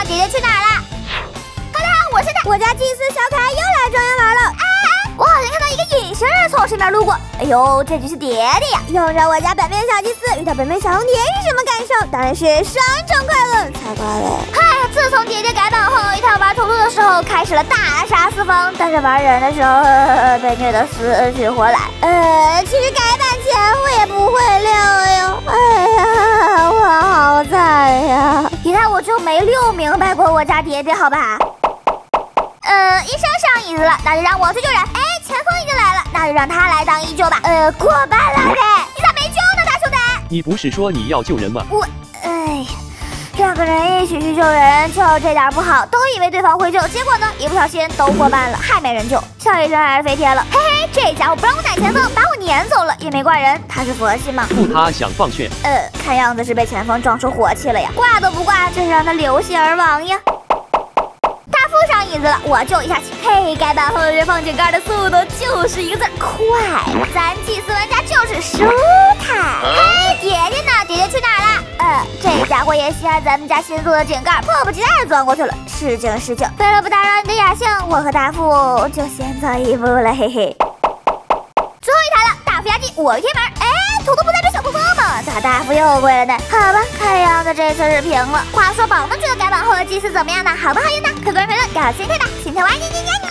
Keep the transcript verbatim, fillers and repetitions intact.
姐姐去哪儿了？大家好，我是他，我家祭司小可爱又来庄园玩了。啊！我好像看到一个隐形人从身边路过。哎呦，这就是爹爹呀！拥着我家本命小祭司遇到本命小红蝶是什么感受？当然是双重快乐才怪嘞！嗨，自从爹爹改版后，一趟玩图图的时候开始了大杀四方，但是玩人的时候、呃、被虐得死去活来。呃，其实改版前我也不会溜哟。哎呀，我好惨呀！你看我就没溜明白过我家爹爹，好吧？呃，医生上椅子了，那就让我去救人。哎，前锋已经来了，那就让他来当义救吧。呃，过半了呗，你咋没救呢，大兄弟？ 你不是说你要救人吗？ 我，哎，两个人一起去救人，就这点不好，都以为对方会救，结果呢，一不小心都过半了，还没人救。小医生还是飞天了，嘿嘿，这家伙不让我奶前锋，把我撵走了，也没怪人，他是佛系吗？ 不，他想放血。 呃，看样子是被前锋撞出火气了呀，挂都不挂，真是让他流血而亡呀。大副上椅子了，我救一下去。嘿，改版后释放井盖的速度就是一个字儿快，咱祭司玩家就是舒坦。嘿，爹爹呢？爹爹去哪儿了？呃，这家伙也稀罕咱们家新做的井盖，迫不及待地钻过去了。失敬失敬，为了不打扰你的雅兴，我和大副就先走一步了，嘿嘿。最后一台了，大副压机，我一贴门。哎，图图不在这小破风吗？咋大副又跪了呢？好吧，看样子这次是平了。话说宝们觉得改版后的祭司怎么样呢？好不好用呢？客观评论，感兴趣的请听完你你你。